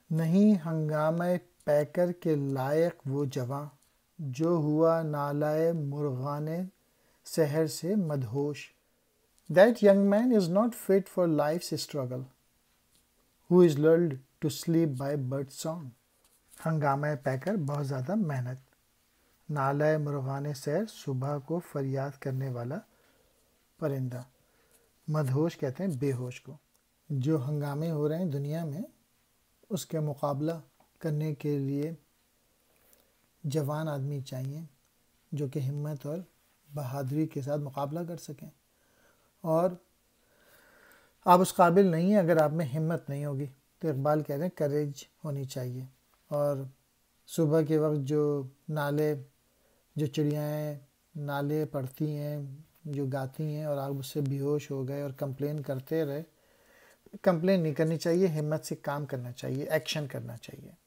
نہیں ہنگامہ پیکر کے لائق وہ جواں، جو ہوا نالۂ مرغان سحر سے مدہوش. That young man is not fit for life's struggle, who is lulled to sleep by bird song. ہنگامہ پیکر بہت زیادہ محنت، نالۂ مرغان سحر صبح کو فریاد کرنے والا پرندہ، مدہوش کہتے ہیں بے ہوش کو. جو ہنگامے ہو رہے ہیں دنیا میں اس کے مقابلہ کرنے کے لیے جوان آدمی چاہیے جو کہ ہمت اور بہادری کے ساتھ مقابلہ کر سکیں. اور آپ اس قابل نہیں ہیں اگر آپ میں ہمت نہیں ہوگی. تو اقبال کہہ رہے ہیں کریج ہونی چاہیے. اور صبح کے وقت جو چڑیاں نالے پڑھتی ہیں، جو گاتی ہیں اور آپ اس سے بے ہوش ہو گئے اور کمپلین کرتے رہے، کمپلین نہیں کرنی چاہیے، ہمت سے کام کرنا چاہیے، ایکشن کرنا چاہیے.